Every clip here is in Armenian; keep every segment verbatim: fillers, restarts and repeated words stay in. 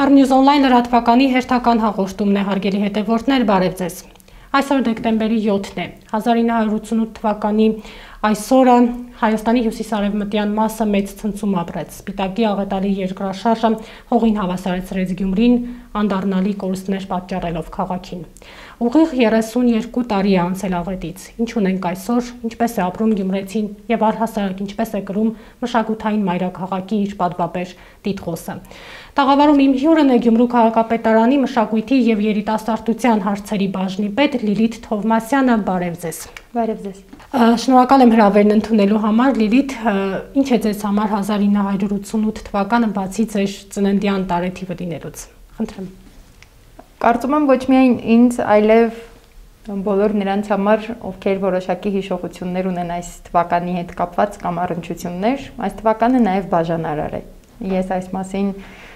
News Online լրատվականի հերթական հաղորդումն է, հարգելի հետևորդներ, բարև ձեզ։ Այսօր դեկտեմբերի յոթն է, հազար ինը հարյուր ութսունութ թվականի այսօրը Հայաստանի հյուսիսարևմտյան մասը մեծ ցնցում ապրեց։ Սպիտակի աղետալի երկրաշարժը հողին հավասարեցրեց Գյումրին, անդառնալի կորուստներ պատճառելով քաղաքին։ Ուղիղ երեսունյոթ տարի է անցել աղետից։ Ինչ ունենք այսօր, ինչպես է ապրում գյումրեցին եւ առհասարակ ինչպես է կրում մշակութային մայրաքաղաքի իր պատվաբեր տիտղոսը։ Տաղավարում իմ հյուրն է Գյումրու քաղաքապետարանի մշակույթի եւ երիտասարդության հարցերի բաժնի պետ Լիլիթ Թովմասյանը, բարև ձեզ։ Բարև ձեզ։ Շնորհակալ եմ հրավերն ընդունելու համար, Լիլիթ, ինչ է ձեզ համար հազար ինը հարյուր ութսունութ թվականը բացի ձեր ծննդյան տարեթիվը դինելուց։ Խնդրեմ։ Կարծում եմ ոչ միայն ինձ, այլև բոլոր նրանց համար, ովքեր որոշակի հիշողություններ ունեն այս թվականի հետ կապված կամ առնչություններ, այս թվականը նաև բաժանարար է։ Ես այս մասին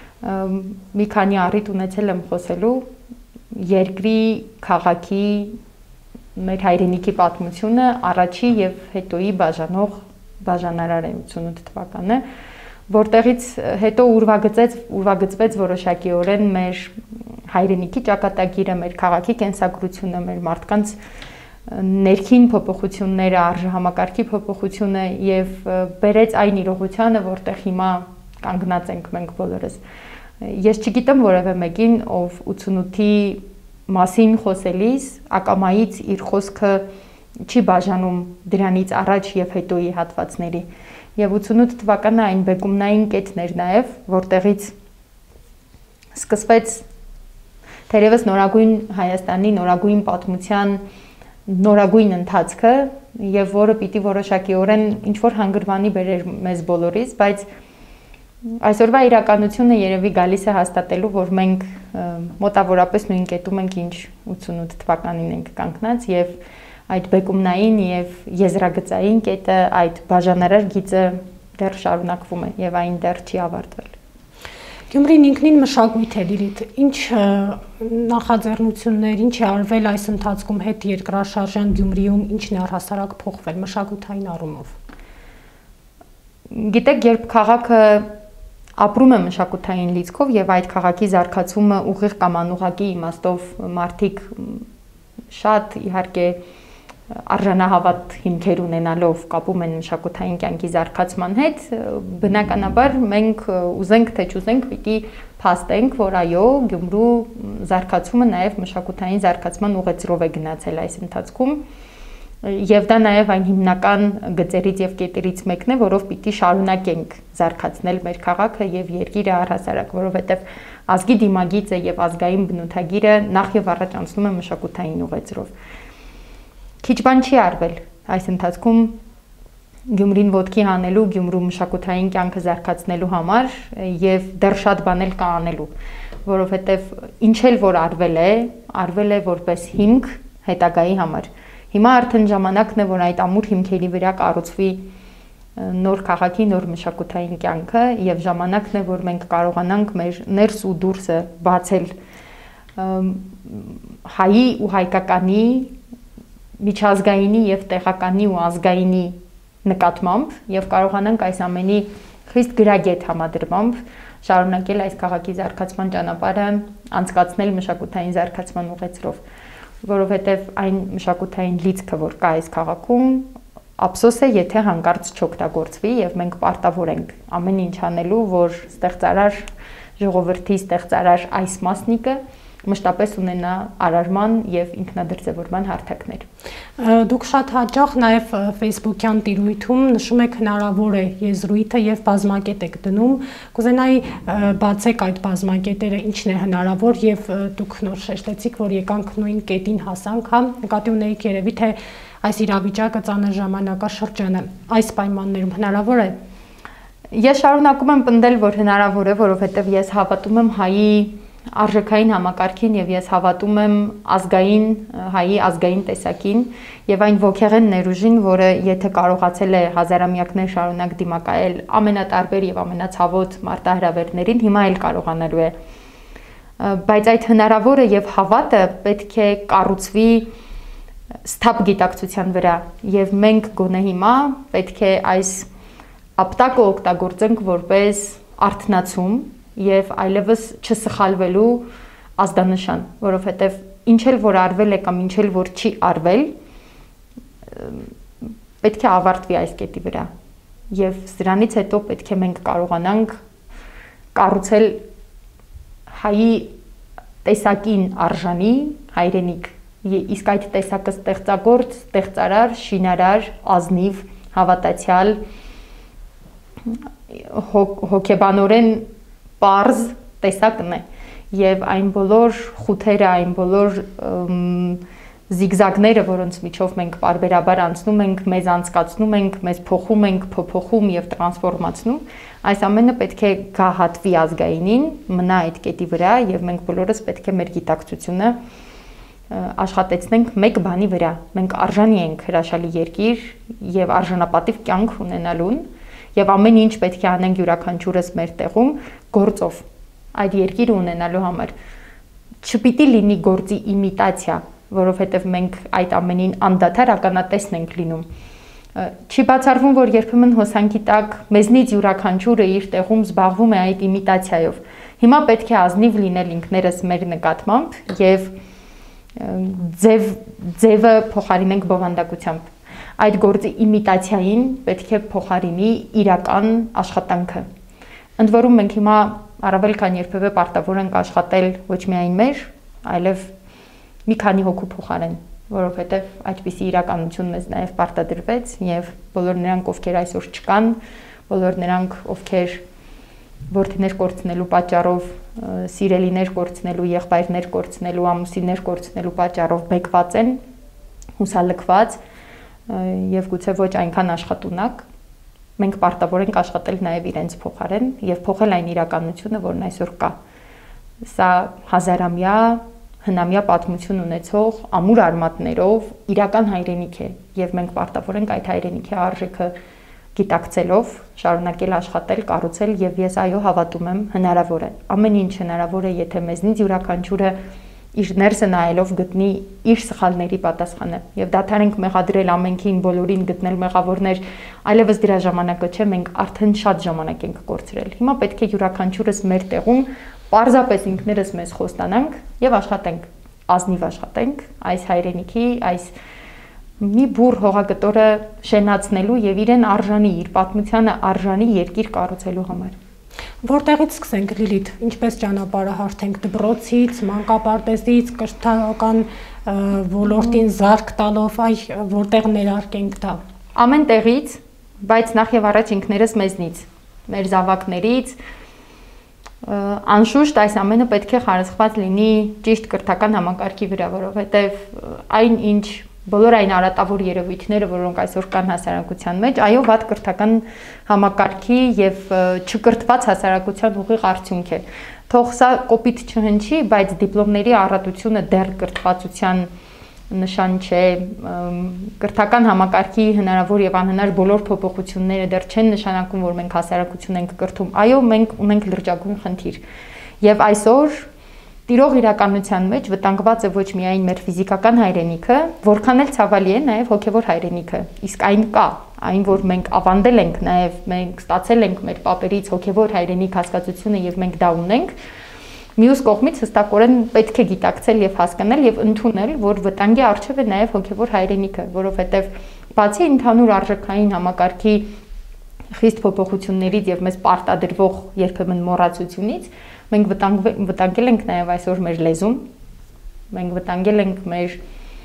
մի քանի առիթ ունեցել եմ խոսելու երկրի, քաղաքի, մեր հայրենիքի պատմությունը առաջի եւ հետոյի բաժանող բաժանարար է ութսունութ թվականը, որտեղից հետո ուրվագծեց ուրվագծվեց որոշակիորեն մեր հայրենիքի ճակատագիրը, մեր քաղաքի կենսագրությունը, մեր մարդկանց ներքին փոփոխությունները, արժեհամակարգի փոփոխությունը եւ բերեց այն իրողությանը, որտեղ հիմա կանգնած ենք մենք բոլորս։ Ես չգիտեմ որևէ մեկին, ով ութսունութի մասին խոսելիս ակամայից իր խոսքը չի բաժանում դրանից առաջ եւ հետոյի հատվածների։ Եվ ութսունութ թվականը այն բեկումնային կետն էր նաեւ, որտեղից սկսվեց թերևս նորագույն Հայաստանի նորագույն պատմության նորագույն ընթացքը եւ որը պիտի որոշակիորեն ինչ որ հանգրվանի բերեր մեզ բոլորիս, բայց այսօրվա իրականությունը երևի գալիս է հաստատելու, որ մենք մոտավորապես նույն կետում ենք, ինչ ութսունութ թվականին ենք կանգնած եւ այդ բեկումնային եւ եզրագծային կետը, այդ բաժանարար գիծը դեռ շարունակվում է եւ այն դեռ չի ավարտվել։ Գյումրին ինքնին մշակույթ է, Լիլիթ, ինչ նախաձեռնություններ, ինչ է արվել այս ընթացքում հետ երկրաշարժյան Գյումրիում, ինչն է առհասարակ փոխվել մշակութային առումով։ Գիտեք, երբ քաղաքը ապրում է մշակութային լիցքով եւ այդ քաղաքի զարգացումը ուղիղ կամ անուղղակի իմաստով մարդիկ շատ իհարկե արժանահավատ հիմքեր ունենալով կապում են մշակութային կյանքի զարգացման հետ, բնականաբար մենք ուզենք թե չուզենք պիտի փաստենք, որ այո, Գյումրու զարգացումը նաեւ մշակութային զարգացման ուղեծիրով է գնացել այս ընթացքում եւ դա նաեւ այն հիմնական գծերից եւ կետերից մեկն է, որով պիտի շարունակենք զարգացնել մեր քաղաքը եւ երկիրը առհասարակ, որովհետեւ ազգի դիմագիծը եւ ազգային բնութագիրը նախ եւ առաջ անցնում է մշակութային ուղեծիրով։ Քիչ բան չի արվել այս ընթացքում Գյումրին ոտքի հանելու, Գյումրու մշակութային կյանքը զարգացնելու համար եւ դեռ շատ բան էլ կա անելու, որովհետեւ ինչ էլ որ արվել է, արվել է որպես հիմք հետագայի համար։ Հիմա արդեն ժամանակն է, որ այդ ամուր հիմքերի վրա կառուցվի նոր քաղաքի, նոր մշակութային կյանքը եւ ժամանակն է, որ մենք կարողանանք մեր ներս ու դուրսը բացել հայի ու հայկականի, միջազգայինի եւ տեղականի ու ազգայինի նկատմամբ եւ կարողանանք այս ամենի խիստ գրագետ համադրմամբ շարունակել այս քաղաքի զարգացման ճանապարհը, անցկացնել մշակութային զարգացման ուղեծիրով, որովհետև այն մշակութային լիցքը, որ կա այս քաղաքում, ափսոս է, եթե հանկարծ չօգտագործվի եւ մենք պարտավոր ենք ամեն ինչ անելու, որ ստեղծարար ժողովրդի ստեղծարար այս մասնիկը մշտապես ունենա արարման եւ ինքնադրձևորման հարթակներ։ Դուք շատ հաճախ նաեւ Facebook-յան տիրույթում նշում եք հնարավոր է եզրույթը եւ բազմակետ եք դնում։ Կուզենայի բացեք այդ բազմակետերը, ինչն է հնարավոր եւ դուք նոր շեշտեցիք, որ եկանք նույն կետին հասանք, հա, նկատի ունեիք երևի թե այս իրավիճակը ծանր ժամանակաշրջանը այս պայմաններում հնարավոր է։ Ես շարունակում եմ պնդել, որ հնարավոր է, որովհետեւ ես հավատում եմ հայի արժեքային համակարգին եւ ես հավատում եմ ազգային հայի ազգային տեսակին եւ այն ոգեղեն ներուժին, որը եթե կարողացել է հազարամյակներ շարունակ դիմակայել ամենատարբեր եւ ամենացավոտ մարտահրավերներին, հիմա էլ կարողանալու է։ Բայց այդ հնարավորը եւ հավատը պետք է կառուցվի սթափ գիտակցության վրա եւ մենք գոնե հիմա պետք է այս ապտակը օգտագործենք որպես արթնացում եւ այլևս չսխալվելու ազդանշան, որովհետեւ ինչ էլ որ արվել է կամ ինչ էլ որ չի արվել, պետք է ավարտվի այս կետի վրա եւ սրանից հետո պետք է մենք կարողանանք կառուցել հայի տեսակին արժանի հայրենիք, իսկ այդ տեսակը ստեղծագործ, ստեղծարար, շինարար, ազնիվ, հավատացյալ, հոգեբանորեն պարզ տեսակն է եւ այն բոլոր խութերը, այն բոլոր զիգզագները, որոնց միջով մենք բարբերաբար անցնում ենք, մեզ անցկացնում ենք, մեզ փոխում ենք, փոփոխում եւ տրանսֆորմացնում, այս ամենը պետք է գահատվի ազգայինին, մնա այդ կետի վրա եւ մենք բոլորս պետք է մեր գիտակցությունը աշխատեցնենք մեկ բանի վրա։ Մենք արժանի ենք հրաշալի երկիր եւ արժանապատիվ կյանք ունենալուն եւ ամեն ինչ պետք է անենք յուրաքանչյուրս մեր տեղում գործով այդ երկիրը ունենալու համար։ Չպիտի լինի գործի իմիտացիա, որովհետև մենք այդ ամենին անդադար ականատեսն ենք լինում։ Չի բացառվում, որ երբեմն հոսանքի տակ մեզնից յուրաքանչյուրը իր տեղում զբաղվում է այդ իմիտացիայով։ Հիմա պետք է ազնիվ լինել ինքներս մեր նկատմամբ եւ ձև ձևը փոխարինենք բովանդակությամբ։ Այդ գործի իմիտացիային պետք է փոխարինի իրական աշխատանքը։ Ընդ որում մենք հիմա առավել քան երբևէ պարտավոր ենք աշխատել ոչ միայն մեր, այլև մի քանի հոգու փոխարեն, որովհետև այդպիսի իրականություն մեզ նաև պարտադրվեց եւ բոլոր նրանք, ովքեր այսօր չկան, բոլոր նրանք, ովքեր որդիներ կորցնելու պատճառով, սիրելիներ կորցնելու, եղբայրներ կորցնելու, ամուսիններ կորցնելու պատճառով բեկված են, հուսալքված եւ գուցե ոչ այնքան աշխատունակ, մենք պարտավոր ենք աշխատել նաև իրենց փոխարեն եւ փոխել այն իրականությունը, որն այսօր կա։ Սա հազարամյա հնամյա պատմություն ունեցող ամուր արմատներով իրական հայրենիք է եւ մենք պարտավոր ենք այդ հայրենիքի արժեքը գիտակցելով շարունակել աշխատել, կառուցել եւ ես այո հավատում եմ հնարավոր է։ Ամեն ինչ հնարավոր է, եթե մեզնից յուրաքանչյուրը իր ներսը նայելով գտնի իր սխալների պատասխանը եւ դադարենք մեղադրել ամենքին, բոլորին գտնել մեղավորներ, այլևս դրա ժամանակը չէ, մենք արդեն շատ ժամանակ ենք կորցրել։ Հիմա պետք է յուրաքանչյուրս մեր տեղում պարզապես ինքներս մեզ խոստանանք եւ աշխատենք, ազնիվ աշխատենք այս հայրենիքի, այս մի բուր հողագտորը շենացնելու եւ իրեն արժանի, իր պատմությանը արժանի երկիր կառուցելու համար։ Որտեղից սկսենք Լիլիթ, ինչպես ճանապարհը հարթենք դպրոցից, մանկապարտեզից, կրթական ոլորտին զարկ տալով, այ որտեղ ներարկենք դա։ Ամեն տեղից, բայց նախ եւ առաջ ինքներս մեզնից, մեր զավակներից, անշուշտ այս ամենը պետք է խարսխված լինի ճիշտ կրթական համակարգի վրա, որովհետեւ այն ինչ բոլոր այն արատավոր երևույթները, որոնք այսօր կան հասարակության մեջ, այո, վատ կրթական համակարգի եւ չկրթված հասարակության ուղիղ արդյունք է։ Թող սա կոպիտ չհնչի, բայց դիպլոմների առատությունը դեռ կրթվածության նշան չէ, կրթական համակարգի հնարավոր եւ անհնար բոլոր փոփոխությունները դեռ չեն նշանակում, որ մենք հասարակություն ենք կրթում։ Այո, մենք ունենք լրջագույն խնդիր։ Եվ այսօր տիրող իրականության մեջ վտանգված է ոչ միայն մեր ֆիզիկական հայրենիքը, որքան էլ ցավալի է նաև հոգևոր հայրենիքը։ Իսկ այն կա, այն որ մենք ավանդել ենք, նաև մենք ստացել ենք մեր պապերից հոգևոր հայրենիք հասկացությունը եւ մենք դա ունենք, մյուս կողմից հստակորեն պետք է գիտակցել եւ հասկանալ եւ ընդունել, որ վտանգի առջեւ է նաև հոգևոր հայրենիքը, որովհետեւ բացի ընդհանուր արժեքային համակարգի խիստ փոփոխություններից եւ մեզ պարտադրվող երբեմն մոռացությունից մենք վտանգել ենք նաև այսօր մեր լեզուն, մենք վտանգել ենք մեր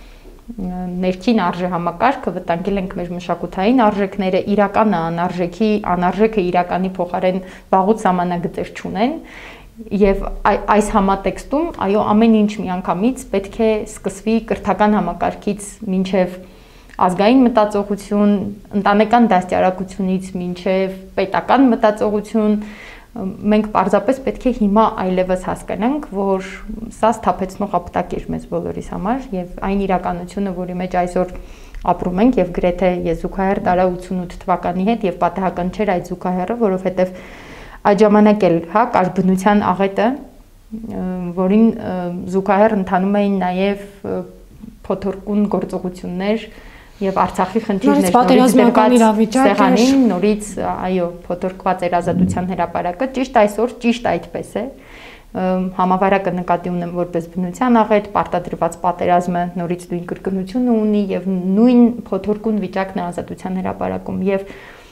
ներքին արժե համակարգը, վտանգել ենք մեր մշակութային արժեքները, իրականը անարժեքի, անարժեքը իրականի փոխարեն վաղուց սահմանագծեր չունեն, եւ այս համատեքստում, այո, ամեն ինչ միանգամից պետք է սկսվի կրթական համակարգից մինչեւ ազգային մտածողություն, ընտանեկան դաստիարակությունից մինչեւ պետական մտածողություն, մենք պարզապես պետք է հիմա այլևս հասկանանք, որ սա սթափեցնող ապտակ է մեզ բոլորիս համար եւ այն իրականությունը, որի մեջ այսօր ապրում ենք եւ գրեթե ես զուգահեռ տարա ութսունութ թվականի հետ եւ պատահական չէր այդ զուգահեռը, որովհետեւ այդ ժամանակ էլ, հա, կար բնության աղետը, որին զուգահեռ ընթանում էին նաեւ փոթորկուն գործողություններ, Եվ Արցախի խնդիրներ պատերազմական իրավիճակը նորից, այո, փոթորկված էր Ազատության հրապարակը, ճիշտ այսօր ճիշտ այդպես է։ Համավարակը նկատի ունեմ որպես բնության աղետ, պարտադրված պատերազմը նորից նույն կրկնությունը ունի եւ նույն փոթորկուն վիճակն է Ազատության հրապարակում եւ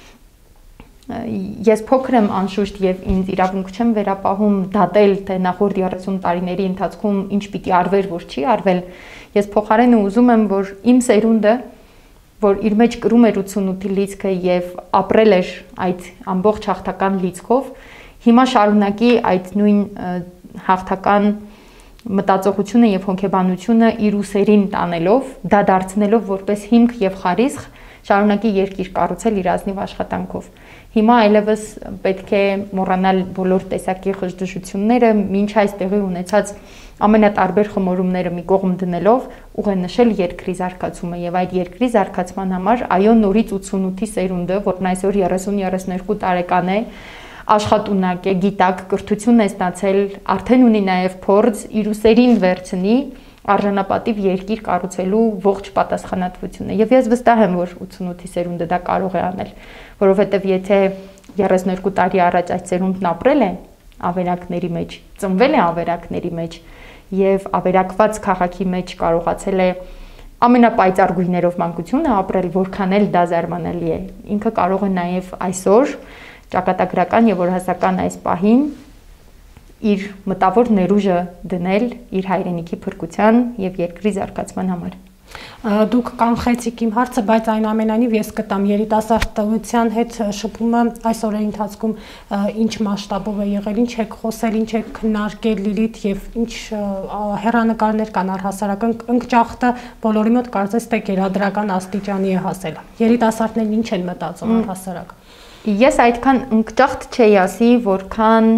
ես փոքր եմ անշուշտ եւ ինձ իրավունք չեմ վերապահում դատել թե նախորդ երեսուն տարիների ընթացքում ինչ պիտի արվեր, որ չի արվել։ Ես փոխարենը ուզում եմ, որ իմ սերունդը, որ իր մեջ կրում էր ութսունութի լիցքը եւ ապրել էր այդ ամբողջ հաղթական լիցքով, հիմա շարունակի այդ նույն հաղթական մտածողությունը եւ հոգեբանությունը իր ուսերին տանելով, դա դարձնելով որպես հիմք եւ խարիսխ, շարունակի երկիր կառուցել իր ազնիվ աշխատանքով։ Հիմա այլևս պետք է մոռանալ բոլոր տեսակի խժդժությունները, մինչ այս տեղի ունեցած ամենատարբեր խմորումները մի կողմ դնելով, ուղենշել երկրի զարգացումը եւ այդ երկրի զարգացման համար այո նորից ութսունութի սերունդը, որն այսօր երեսուն երեսներկու տարեկան է, աշխատունակ է, գիտակ, կրթություն է ստացել, արդեն ունի նաեւ փորձ, իր ուսերին վերցնի արժանապատիվ երկիր կառուցելու ողջ պատասխանատվությունը։ Եվ ես վստահ եմ, որ ութսունութի սերունդը դա կարող է անել, որովհետև եթե երեսներկու տարի առաջ այդ սերունդն ապրել է ավերակների մեջ, ծնվել է ավերակների մեջ եւ ավերակված քաղաքի մեջ կարողացել է ամենապայծառ գույներով մանկությունը ապրել, որքան էլ դա զարմանալի է։ Ինքը կարող է նաեւ այսօր ճակատագրական եւ օրհասական այս պահին իր մտավոր ներուժը դնել իր հայրենիքի փրկության եւ երկրի զարգացման համար։ Դուք կանխեցիք իմ հարցը, բայց այնուամենայնիվ ես կտամ երիտասարդության հետ շփումը այս օրերի ընթացքում ինչ մասշտաբով է եղել, ինչ եք խոսել, ինչ եք քննարկել Լիլիթ եւ ինչ հեռանկարներ կան առհասարակ ընկճախտը բոլորի մոտ կարծես թե գերադրական աստիճանի է հասել։ Երիտասարդներն ինչ են մտածում առհասարակ։ Ես այդքան ընկճախտ չէի ասի, որքան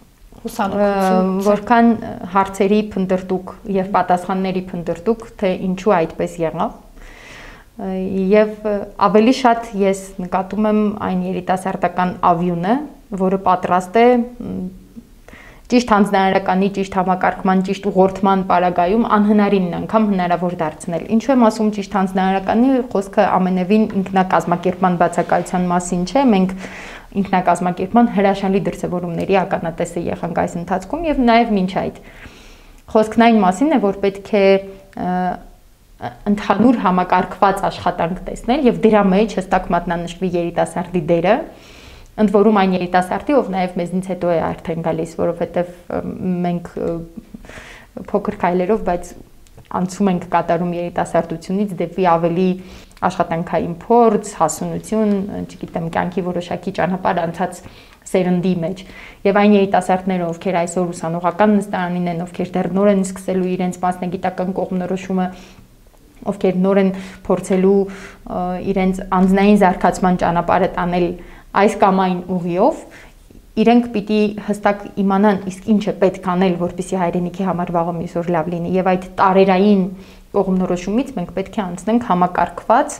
որքան հարցերի փնտրտուք եւ պատասխանների փնտրտուք, թե ինչու այդպես եղավ։ Եվ ավելի շատ ես նկատում եմ այն երիտասարդական ավյունը, որը պատրաստ է ճիշտ հանձնարարականի, ճիշտ համակարգման, ճիշտ ուղղորդման պարագայում անհնարինն անգամ հնարավոր դարձնել։ Ինչու եմ ասում ճիշտ հանձնարարականի, խոսքը ամենևին ինքնակազմակերպման բացակայության մասին չէ, մենք ինքնակազմակերպման հրաշալի դրսևորումների ականատեսը եղանք այս ընթացքում եւ նաեւ մինչ այդ խոսքն այն մասին է, որ պետք է ընդհանուր համակարգված աշխատանք տեսնել եւ դրա մեջ հստակ մատնանշվի երիտասարդի դերը, ընդ որում այն երիտասարդի, ով նաեւ մեզնից հետո է արդեն գալիս, որովհետեւ մենք փոքր քայլերով, բայց անցում ենք կատարում երիտասարդությունից դեպի ավելի աշխատանքային փորձ, հասունություն, չգիտեմ, կյանքի որոշակի ճանապարհ անցած սերնդի մեջ։ Եվ այն երիտասարդները, ովքեր այսօր ուսանողական նստարանին են, ովքեր դեռ նոր են սկսելու իրենց մասնագիտական կողմնորոշումը, ովքեր նոր են փորձելու իրենց անձնային զարգացման ճանապարհը տանել այս կամ այն ուղիով, իրենք պիտի հստակ իմանան իսկ ինչ է պետք անել, որպեսզի հայրենիքի համար վաղը միսօր լավ լինի եւ այդ տարերային կողմնորոշումից մենք պետք է անցնենք համակարգված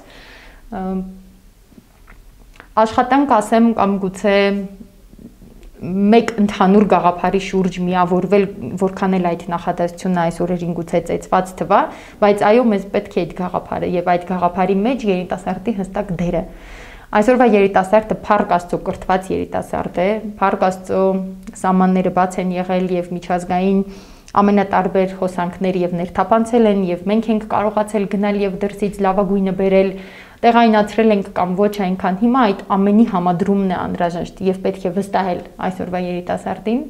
աշխատանք, ասեմ, կամ գուցե մեկ ընդհանուր գաղափարի շուրջ միավորվել, որքան էլ այդ նախադասությունը այս օրերին գուցե ծեծված թվա, բայց այո, մեզ պետք է այդ գաղափարը եւ այդ գաղափարի մեջ երիտասարդի հստակ դերը։ Այսօրվա երիտասարդը փառք Աստծո կրթված երիտասարդ է, փառք Աստծո սահմանները բաց են եղել եւ միջազգային ամենատարբեր հոսանքներ եւ ներթափանցել են եւ մենք ենք կարողացել գնալ եւ դրսից լավագույնը բերել, տեղայնացրել ենք կամ ոչ այնքան, հիմա այդ ամենի համադրումն է անհրաժեշտ եւ պետք է վստահել այսօրվա երիտասարդին։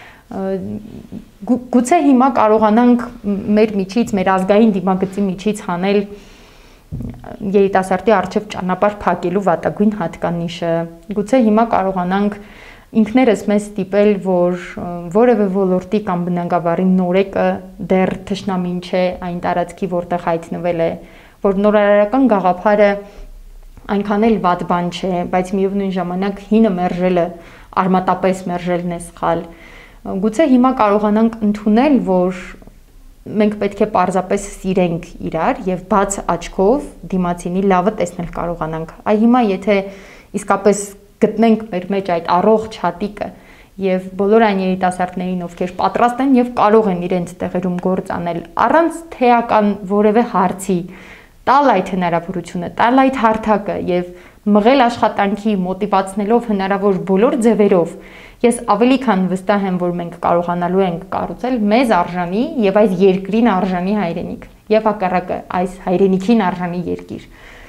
Գուցե հիմա կարողանանք մեր միջից, մեր ազգային դիմագծի միջից հանել երիտասարդի առջև ճանապարհ փակելու վատագույն հատկանիշը, գուցե հիմա կարողանանք ինքներս մեզ ստիպել, որ որևէ ոլորտի կամ բնագավառի նորեկը դեռ թշնամին չէ այն տարածքի, որտեղ հայտնվել է, որ նորարարական գաղափարը այնքան էլ վատ բան չէ, բայց միևնույն ժամանակ հինը մերժելը, արմատապես մերժելն է սխալ։ Գուցե հիմա կարողանանք ընդունել, որ մենք պետք է պարզապես սիրենք իրար եւ բաց աչքով դիմացինի լավը տեսնել կարողանանք։ Այ հիմա եթե իսկապես գտնենք մեր մեջ այդ առողջ հատիկը եւ բոլոր այն երիտասարդներին, ովքեր պատրաստ են եւ կարող են իրենց տեղերում գործ անել, առանց թեական որևէ հարցի տալ այդ հնարավորությունը, տալ այդ հարթակը եւ մղել աշխատանքի մոտիվացնելով հնարավոր բոլոր ձևերով, ես ավելի քան վստահ եմ, որ մենք կարողանալու ենք կառուցել մեզ արժանի եւ այս երկրին արժանի հայրենիք եւ հակառակը այս հայրենիքին արժանի երկիր։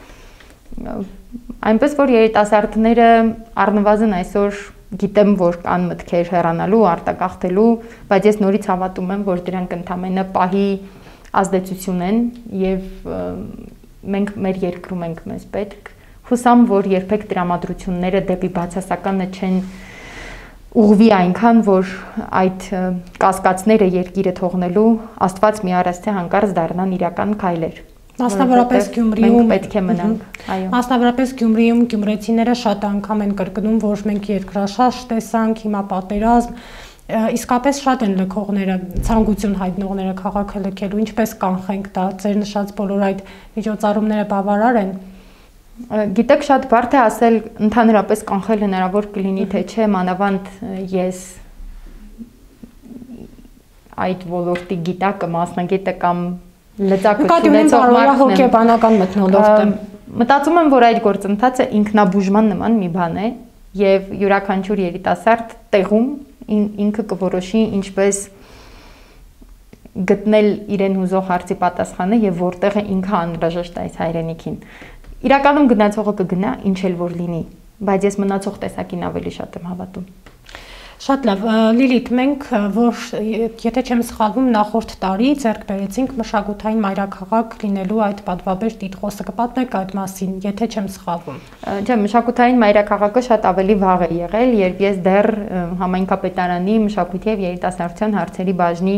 Այնպես որ երիտասարդները առնվազն այսօր գիտեմ, որ կան մտքեր հեռանալու, արտագաղթելու, բայց ես նորից հավատում եմ, որ դրանք ընդամենը պահի ազդեցություն են եւ մենք մեր երկրում ենք մեզ պետք։ Հուսամ, որ երբեք տրամադրությունները դեպի բացասականը չեն ուղղվի այնքան, որ այդ կասկածները երկիրը թողնելու Աստված մի առած թե հանկարծ դառնան իրական քայլեր։ Մասնավորապես Գյումրիում պետք է մնանք, այո։ Մասնավորապես Գյումրիում գյումրեցիները շատ անգամ են կրկնում, որ մենք երկրաշարժ տեսանք, հիմա պատերազմ, իսկապես շատ են լքողները, ցանկություն հայտնողները քաղաքը լքելու, ինչպես կանխենք դա, ձեր նշած բոլոր այդ միջոցառումները բավարար են։ Գիտեք, շատ բարդ է ասել ընդհանրապես կանխել հնարավոր կլինի, թե չէ, մանավանդ ես այդ ոլորտի գիտակը, մասնագետը կամ լծակություն ունեցող մարդն հոգեբանական մթնոլորտ եմ։ Մտածում եմ, որ այդ գործընթացը ինքնաբուժման նման մի բան է եւ յուրաքանչյուր երիտասարդ տեղում ինքը կորոշի ինչպես գտնել իրեն հուզող հարցի պատասխանը եւ որտեղ է ինքը անհրաժեշտ է այս հայրենիքին։ Իրականում գնացողը կգնա, ինչ էլ որ լինի, բայց ես մնացող տեսակին ավելի շատ եմ հավատում։ Շատ լավ, Լիլիթ, մենք որ եթե չեմ սխալվում նախորդ տարի ձեռք բերեցինք մշակութային մայրաքաղաք լինելու այդ պատվաբեր տիտղոսը, կպատնեք այդ մասին, եթե չեմ սխալվում։ Չէ, մշակութային մայրաքաղաքը շատ ավելի վաղ է եղել, երբ ես դեռ համայնքապետարանի մշակույթի եւ երիտասարդության հարցերի բաժնի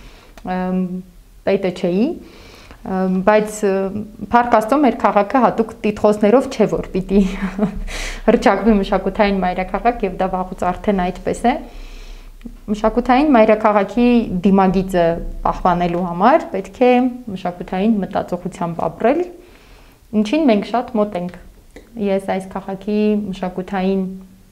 պետը չէի, բայց փառք Աստծո մեր քաղաքը հատուկ տիտղոսներով չէ որ պիտի հրճակվի մշակութային մայրաքաղաք եւ դա վաղուց արդեն այդպես է։ Մշակութային մայրաքաղաքի դիմագիծը պահպանելու համար պետք է մշակութային մտածողությամբ ապրել, ինչին մենք շատ մոտ ենք։ Ես այս քաղաքի մշակութային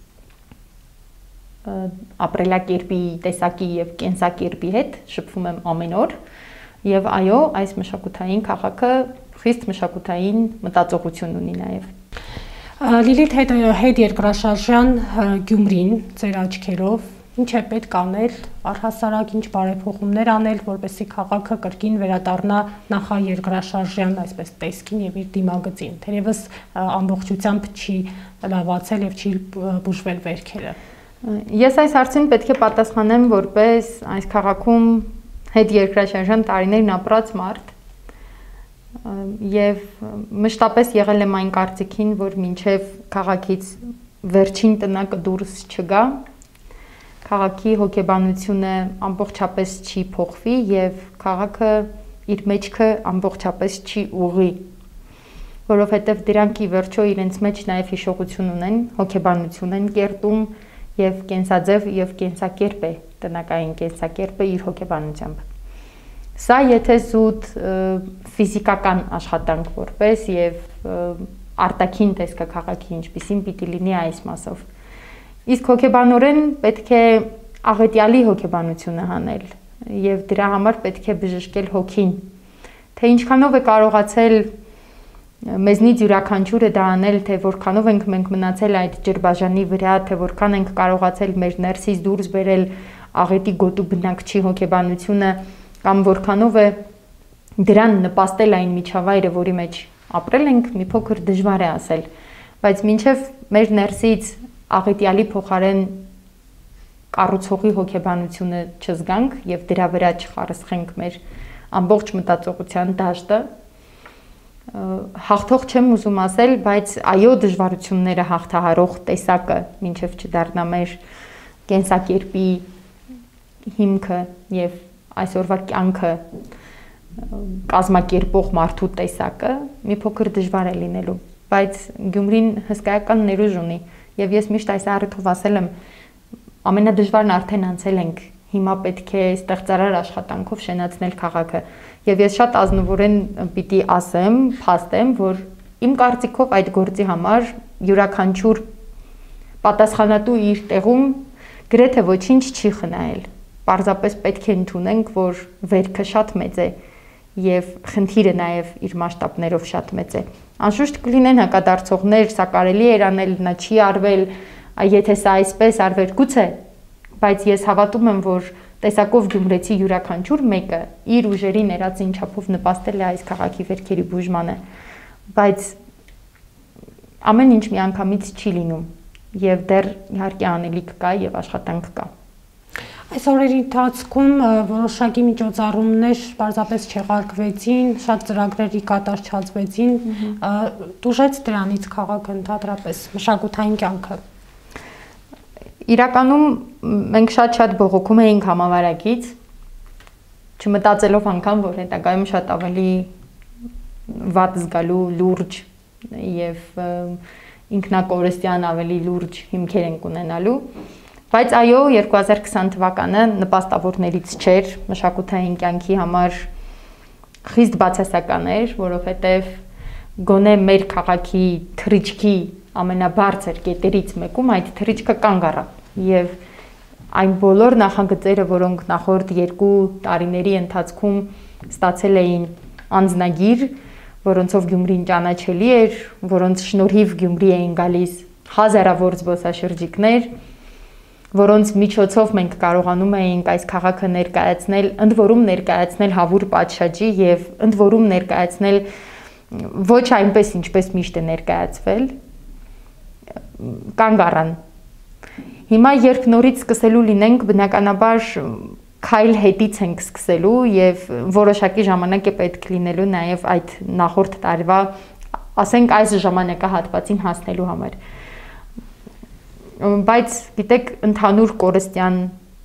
ապրելակերպի, տեսակի եւ կենսակերպի հետ շփվում եմ ամեն օր։ Եվ այո, այս մշակութային քաղաքը խիստ մշակութային մտածողություն ունի նաև։ Լիլիթ, հետ երկրաշարժյան Գյումրին ձեր աչքերով ինչ է պետք անել, առհասարակ ինչ բարեփոխումներ անել, որպեսզի քաղաքը կրկին վերադառնա նախաերկրաշարժյան այսպես տեսքին եւ իր դիմագծին, թերևս ամբողջությամբ չի լավացել եւ չի բուժվել վերքերը։ Ես այս հարցին պետք է պատասխանեմ որպես այս քաղաքում հետ երկրաշարժյան տարիներն ապրած մարդ եւ մշտապես եղել եմ այն կարծիքին, որ մինչեւ քաղաքից վերջին տնակը դուրս չգա, քաղաքի հոգեբանությունը ամբողջապես չի փոխվի եւ քաղաքը իր մեջքը ամբողջապես չի ուղղի, որովհետեւ դրանք ի վերջո իրենց մեջ նաեւ հիշողություն ունեն, հոգեբանություն են կերտում եւ կենսաձև եւ կենսակերպ է, տնական կենսակերպը իր հոգեբանությամբ։ Սա եթե զուտ ֆիզիկական աշխատանք որպես եւ արտաքին տեսքը քաղաքի ինչպիսին պիտի լինի այս մասով։ Իսկ հոգեբանորեն պետք է աղետյալի հոգեբանությունը հանել եւ դրա համար պետք է բժշկել հոգին, թե ինչքանով է կարողացել մեզնից յուրաքանչյուրը դա անել, թե որքանով ենք մենք մնացել այդ ջրբաժանի վրա, թե որքան ենք կարողացել մեր ներսից դուրս բերել աղետի գոտու բնակչի հոգեբանությունը կամ որքանով է դրան նպաստել այն միջավայրը, որի մեջ ապրել ենք, մի փոքր դժվար է ասել, բայց մինչև մեր ներսից աղետյալի փոխարեն կառուցողի հոգեբանությունը չզգանք եւ դրա վրա չխարսխենք մեր ամբողջ մտածողության դաշտը, հաղթող չեմ ուզում ասել, բայց այո դժվարությունները հաղթահարող տեսակը մինչև չդառնա մեր կենսակերպի հիմքը եւ այսօրվա կյանքը կազմակերպող մարդու տեսակը մի փոքր դժվար է լինելու, բայց Գյումրին հսկայական ներուժ ունի եւ ես միշտ այս առիթով ասել եմ ամենադժվարն արդեն անցել ենք, հիմա պետք է ստեղծարար աշխատանքով շենացնել քաղաքը եւ ես շատ ազնվորեն պիտի ասեմ, փաստեմ, որ իմ կարծիքով այդ գործի համար յուրաքանչյուր պատասխանատու իր տեղում գրեթե ոչինչ չի խնայել։ Պարզապես պետք է ընդունենք, որ վերքը շատ մեծ է եւ խնդիրը նաեւ իր մասշտաբներով շատ մեծ է։ Անշուշտ կլինեն հակադարձողներ, սա կարելի է անել, նա չի արվել, եթե սա այսպես արվեր գուցե, բայց ես հավատում եմ, որ տեսակով գյումրեցի յուրաքանչյուր մեկը իր ուժերի ներածին չափով նպաստել է այս քաղաքի վերքերի բուժմանը, բայց ամեն ինչ միանգամից չի լինում եւ դեռ իհարկե անելիք կա եւ աշխատանք կա։ Այս օրերի ընթացքում որոշակի միջոցառումներ պարզապես չեղարկվեցին, շատ ծրագրերի կատարչացվեցին, տուժեց դրանից քաղաքը ընդհանրապես, մշակութային կյանքը։ Իրականում մենք շատ-շատ բողոքում էինք համավարակից, չմտածելով անգամ, որ հետագայում շատ ավելի վատ զգալու լուրջ եւ ինքնակորստյան ավելի լուրջ հիմքեր ենք ունենալու, բայց այո, երկու հազար քսան թվականը նպաստավորներից չէր, մշակութային կյանքի համար խիստ բացասական էր, որովհետեւ գոնե մեր քաղաքի թռիչքի ամենաբարձր կետերից մեկում այդ թռիչքը կանգ առավ եւ այն բոլոր նախագծերը, որոնք նախորդ երկու տարիների ընթացքում ստացել էին անձնագիր, որոնցով Գյումրին ճանաչելի էր, որոնց շնորհիվ Գյումրի էին գալիս հազարավոր զբոսաշրջիկներ, որոնց միջոցով մենք կարողանում էինք այս քաղաքը ներկայացնել, ընդ որում ներկայացնել հավուր պատշաճի եւ ընդ որում ներկայացնել ոչ այնպես, ինչպես միշտ է ներկայացվել, կանգ առան։ Հիմա երբ նորից սկսելու լինենք, բնականաբար քայլ հետից ենք սկսելու եւ որոշակի ժամանակ է պետք լինելու նաեւ այդ նախորդ տարվա, ասենք այս ժամանակահատվածին հասնելու համար։ Բայց գիտեք, ընդհանուր կորստյան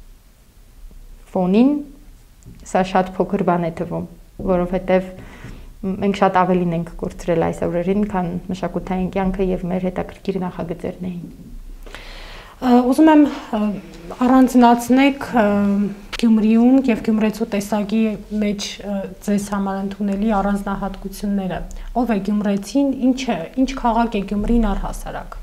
ֆոնին սա շատ փոքր բան է թվում, որովհետեւ մենք շատ ավելին ենք կորցրել այս օրերին, քան մշակութային կյանքը եւ մեր հետաքրքիր նախագծերն էին։ Ուզում եմ առանձնացնեք Գյումրիում եւ Գյումրեցու տեսակի մեջ ձեզ համար ընդունելի առանձնահատկությունները։ Ով է գյումրեցին, ինչ է, ինչ քաղաք է Գյումրին առհասարակ։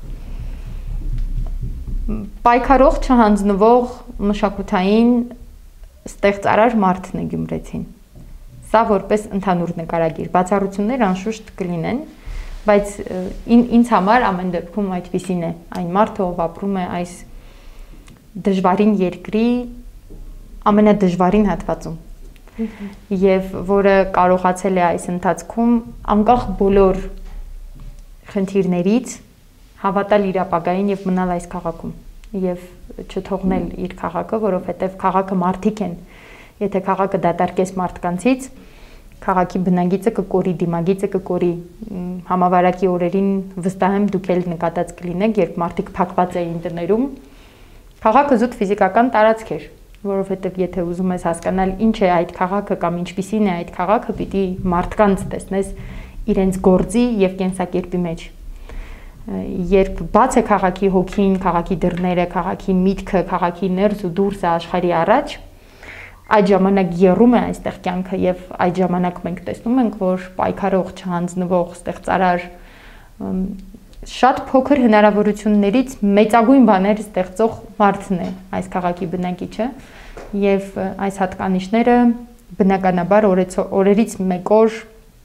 Պայքարող, չհանձնվող, մշակութային ստեղծարար մարդն է գյումրեցին։ Սա որպես ընդհանուր նկարագիր, բացառություններ անշուշտ կլինեն, բայց ինձ համար ամեն դեպքում այդպիսին է, այն մարդը, ով ապրում է այս դժվարին երկրի ամենադժվարին հատվածում եւ որը կարողացել է այս ընթացքում անկախ բոլոր խնդիրներից հավատալ իր ապագային եւ մնալ այս քաղաքում եւ չթողնել իր քաղաքը, որովհետեւ քաղաքը մարդիկ են։ Եթե քաղաքը դատարկես մարդկանցից, քաղաքի բնագիծը կկորի, դիմագիծը կկորի։ Համավարակի օրերին վստահ եմ դուք էլ նկատած կլինեք, երբ մարդիկ փակված էին տներում, քաղաքը զուտ ֆիզիկական տարածք էր, որովհետեւ եթե ուզում ես հասկանալ ինչ է այդ քաղաքը կամ ինչպիսին է այդ քաղաքը, պիտի մարդկանց տեսնես իրենց գործի եւ կենսակերպի մեջ։ Երբ բաց է քաղաքի հոգին, քաղաքի դռները, քաղաքի միտքը, քաղաքի ներս ու դուրսը աշխարհի առաջ, այդ ժամանակ եռում է այստեղ կյանքը եւ այդ ժամանակ մենք տեսնում ենք, որ պայքարող, չհանձնվող, ստեղծարար շատ փոքր հնարավորություններից մեծագույն բաներ ստեղծող մարդն է այս քաղաքի բնակիչը եւ այս հատկանիշները բնականաբար օրերից մեկ օր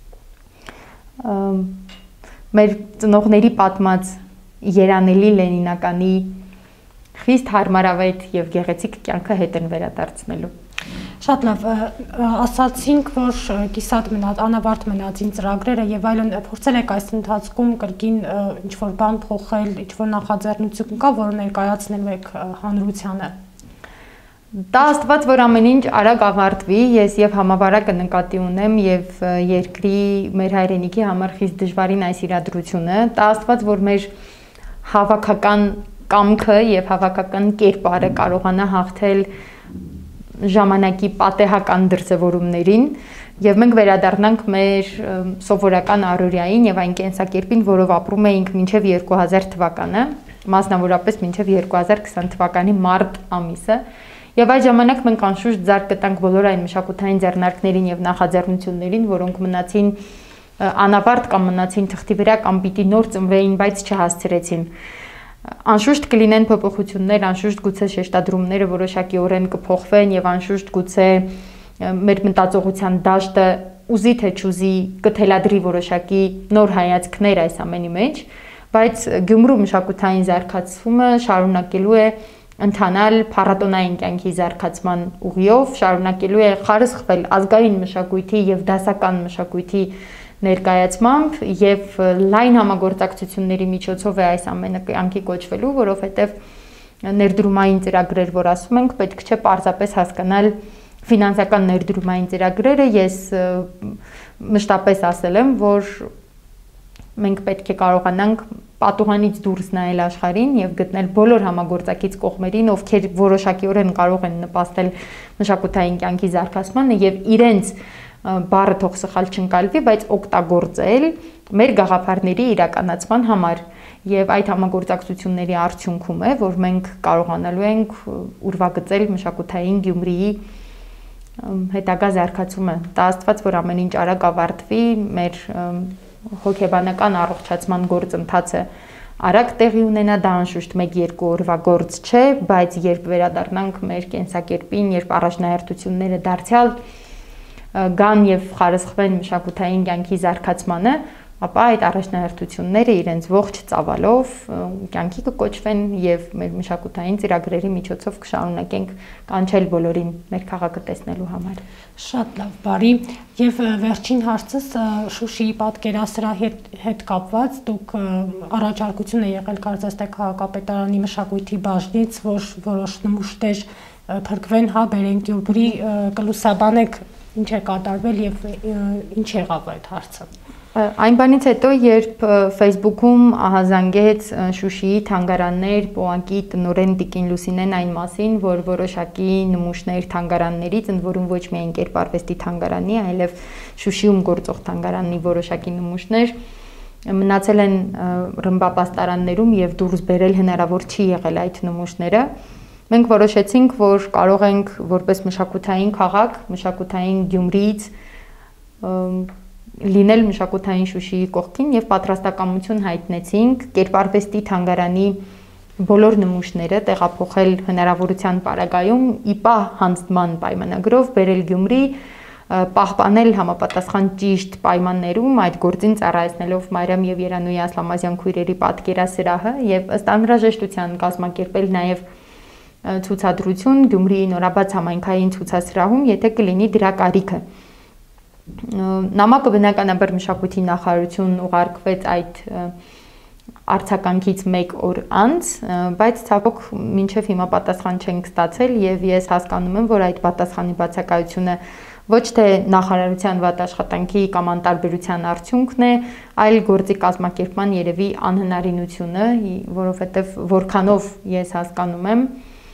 մեր ծնողների պատմած երանելի Լենինականի խիստ հարմարավետ եւ գեղեցիկ կյանքը հետ են վերադարձնելու։ Շատ լավ, ասացինք, որ կիսատ մնաց, անավարտ մնացին ծրագրերը եւ այլն, փորձել եք այս ընթացքում կրկին ինչ-որ բան փոխել, ինչ-որ նախաձեռնություն կա, որը ներկայացնելու եք հանրությանը։ Դա Աստված, որ ամեն ինչ արագ ավարտվի, ես եւ համավարակը նկատի ունեմ եւ երկրի մեր հայրենիքի համար խիստ դժվարին այս իրադրությունը, դա Աստված, որ մեր հավաքական կամքը եւ հավաքական կերպարը կարողանա հաղթել ժամանակի պատեհական դրսևորումներին եւ մենք վերադառնանք մեր սովորական առօրյային եւ այն կենսակերպին, որով ապրում էինք մինչեւ երկու հազար թվականը, մասնավորապես մինչեւ երկու հազար քսան թվականի մարտ ամիսը, եւ այդ ժամանակ մենք անշուշտ ձեռք կտանք բոլոր այն մշակութային ձեռնարկներին եւ նախաձեռնություններին, որոնք մնացին անավարտ կամ մնացին թղթի վրա կամ պիտի նոր ծնվեին, բայց չհասցրեցին։ Անշուշտ կլինեն փոփոխություններ, անշուշտ գուցե շեշտադրումները որոշակիորեն կփոխվեն եւ անշուշտ գուցե մեր մտածողության դաշտը ուզի թե չուզի կթելադրի որոշակի նոր հայացքներ այս ամենի մեջ, բայց Գյումրու մշակութային զարգացումը շարունակելու է ընթանալ փառատոնային կյանքի զարգացման ուղիով, շարունակելու է խարսխվել ազգային մշակույթի եւ դասական մշակույթի ներկայացմամբ եւ լայն համագործակցությունների միջոցով է այս ամենը կյանքի կոչվելու, որովհետեւ ներդրումային ծրագրեր, որ ասում ենք, պետք չէ պարզապես հասկանալ ֆինանսական ներդրումային ծրագրերը, ես մշտապես ասել եմ, որ մենք պետք է կարողանանք պատուհանից դուրս նայել աշխարհին եւ գտնել բոլոր համագործակից կողմերին, ովքեր որոշակիորեն կարող են նպաստել մշակութային կյանքի զարգացմանը եւ իրենց բառը թող սխալ չընկալվի, բայց օգտագործել մեր գաղափարների իրականացման համար եւ այդ համագործակցությունների արդյունքում է, որ մենք կարողանալու ենք ուրվագծել մշակութային Գյումրիի հետագա զարգացումը։ Դա Աստված, որ ամեն ինչ արագ ավարտվի, մեր հոգեբանական առողջացման գործընթացը արագ տեղի ունենա, դա անշուշտ մեկ-երկու օրվա գործ չէ, բայց երբ վերադառնանք մեր կենսակերպին, երբ առաջնահերթությունները դարձյալ գան եւ խարսխվեն մշակութային կյանքի զարգացմանը, ապա այդ առաջնահերթությունները իրենց ողջ ծավալով կյանքի կկոչվեն եւ մեր մշակութային ծրագրերի միջոցով կշարունակենք կանչել բոլորին մեր քաղաքը տեսնելու համար։ Շատ լավ, բարի, եւ վերջին հարցս Շուշիի պատկերասրահի հետ կապված, դուք առաջարկություն է եղել կարծես թե քաղաքապետարանի մշակույթի բաժնից, որ որոշ նմուշներ փրկվեն, հա, բերեն Գյումրի, կլուսաբանեք ինչ է կատարվել եւ ինչ եղավ այդ հարցը։ Այն բանից հետո, երբ Facebook-ում ահազանգեց Շուշիի թանգարաններ ՊՕԱԿ-ի տնօրեն Տիկին Լուսինեն այն մասին, որ որոշակի նմուշներ թանգարաններից, ընդ որում ոչ միայն կերպարվեստի թանգարանի, այլև Շուշիում գործող թանգարանի որոշակի նմուշներ մնացել են ռմբապաստարաններում եւ դուրս բերել հնարավոր չի եղել այդ նմուշները, մենք որոշեցինք, որ կարող ենք որպես մշակութային քաղաք, մշակութային Գյումրիից լինել մշակութային Շուշիի կողքին եւ պատրաստակամություն հայտնեցինք կերպարվեստի թանգարանի բոլոր նմուշները տեղափոխել հնարավորության պարագայում իպա հանձնման պայմանագրով բերել Գյումրի, պահպանել համապատասխան ճիշտ պայմաններում այդ գործին ծառայեցնելով Մարիամ եւ Երանուհի Ասլամազյան քույրերի պատկերասրահը եւ ըստ անհրաժեշտության կազմակերպել նաեւ ցուցադրություն Գյումրիի նորաբաց համայնքային ցուցասրահում, եթե կլինի դրա կարիքը։ Նամակը բնականաբար մշակույթի նախարարություն ուղարկվեց այդ արձագանքից մեկ օր անց, բայց ցավոք մինչև հիմա պատասխան չենք ստացել եւ ես հասկանում եմ, որ այդ պատասխանի բացակայությունը ոչ թե նախարարության վատ աշխատանքի կամ անտարբերության արդյունքն է, այլ գործի կազմակերպման երևի անհնարինությունը, որովհետեւ որքանով ես հասկանում եմ,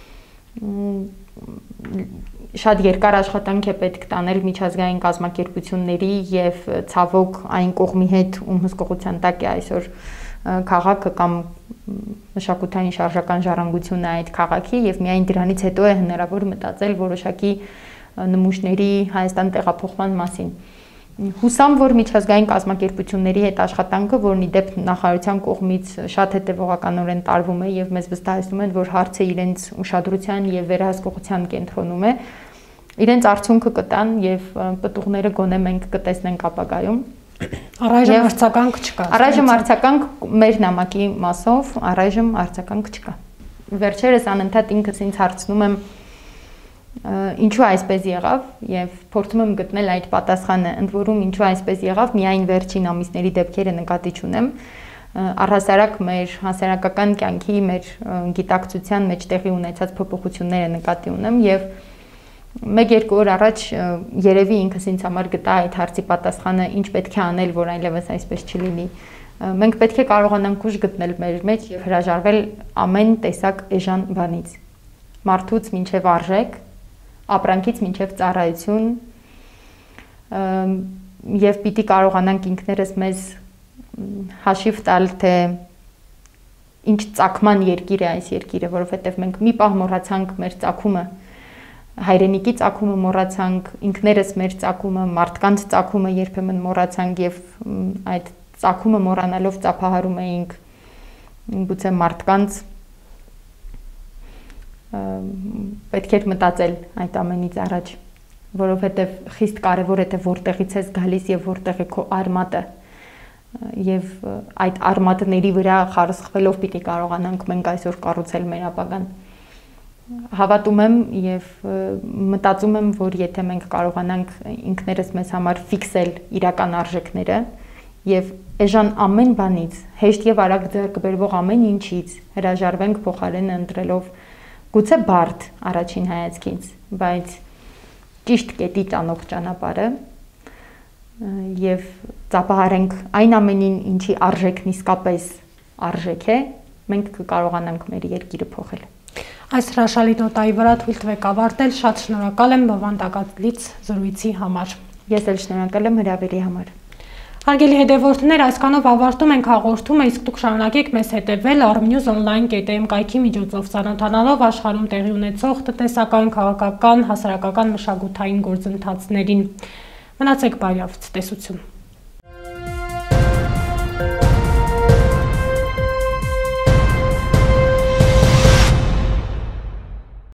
շատ երկար աշխատանք է պետք տանել միջազգային կազմակերպությունների եւ ցավոք այն կողմի հետ, ում հսկողության տակ է այսօր քաղաքը կամ մշակութային շարժական ժառանգությունը այդ քաղաքի եւ միայն դրանից հետո է հնարավոր մտածել որոշակի նմուշների Հայաստան տեղափոխման մասին։ Հուսամ, որ միջազգային կազմակերպությունների հետ աշխատանքը, որն ի դեպ նախարարության կողմից շատ հետևողականորեն տարվում է եւ մեզ վստահեցնում են, որ հարցը իրենց ուշադրության եւ վերահսկողության կենտրոնում է, իրենց արդյունքը կտան եւ պտուղները գոնե մենք կտեսնենք ապագայում։ Առայժմ արձագանք չկա։ Առայժմ արձագանք մեր նամակի մասով, առայժմ արձագանք չկա։ Վերջերս անընդհատ ինքս ինձ հարցնում եմ ինչու այսպես եղավ եւ փորձում եմ գտնել այդ պատասխանը, ընդ որում ինչու այսպես եղավ, միայն վերջին ամիսների դեպքերը նկատի չունեմ, առհասարակ մեր հասարակական կյանքի, մեր գիտակցության մեջ տեղի ունեցած փոփոխությունները նկատի ունեմ եւ մեկ-երկու օր առաջ երևի ինքս ինձ համար գտա այդ հարցի պատասխանը, ինչ պետք է անել, որ այլևս այսպես չլինի։ Մենք պետք է կարողանանք ուժ գտնել մեր մեջ եւ հրաժարվել ամեն տեսակ էժան բանից։ Մարդուց մինչեւ արժեք, ապրանքից մինչև ծառայություն եւ պիտի կարողանանք ինքներս մեզ հաշիվ տալ, թե ինչ ծագման երկիր է այս երկիրը, որովհետեւ մենք մի պահ մոռացանք մեր ծագումը, հայրենիքի ծագումը մոռացանք, ինքներս մեր ծագումը, մարդկանց ծագումը երբեմն մոռացանք եւ այդ ծագումը մոռանալով ծափահարում էինք գուցե մարդկանց պետք էր մտածել այդ ամենից առաջ որովհետև խիստ կարևոր է թե որտեղից ես գալիս եւ որտեղ է քո արմատը, եւ այդ արմատների վրա խարսխվելով պիտի կարողանանք մենք այսօր կառուցել մեր ապագան։ Հավատում եմ եւ մտածում եմ, որ եթե մենք կարողանանք ինքներս մեզ համար ֆիքսել իրական արժեքները եւ էժան ամեն բանից, հեշտ եւ արագ ձեռք բերվող ամեն ինչից հրաժարվենք փոխարենը ընտրելով գուցե բարդ առաջին հայացքից, բայց ճիշտ կետի տանող ճանապարհը եւ ծափահարենք այն ամենին, ինչի արժեքն իսկապես արժեք է, մենք կկարողանանք մեր երկիրը փոխել։ Այս հրաշալի նոտայի վրա թույլ տվեք ավարտել, շատ շնորհակալ եմ բովանդակալից զրույցի համար։ Ես էլ շնորհակալ եմ հրավերի համար։ Հարգելի հետևորդներ, այսքանով ավարտում ենք հաղորդումը, իսկ դուք շարունակեք մեզ հետևել armnews online dot am կայքի միջոցով ծանոթանալով աշխարհում տեղի ունեցող տնտեսական, քաղաքական, հասարակական, մշակութային գործընթացներին։ Մնացեք բարյավ, ցտեսություն։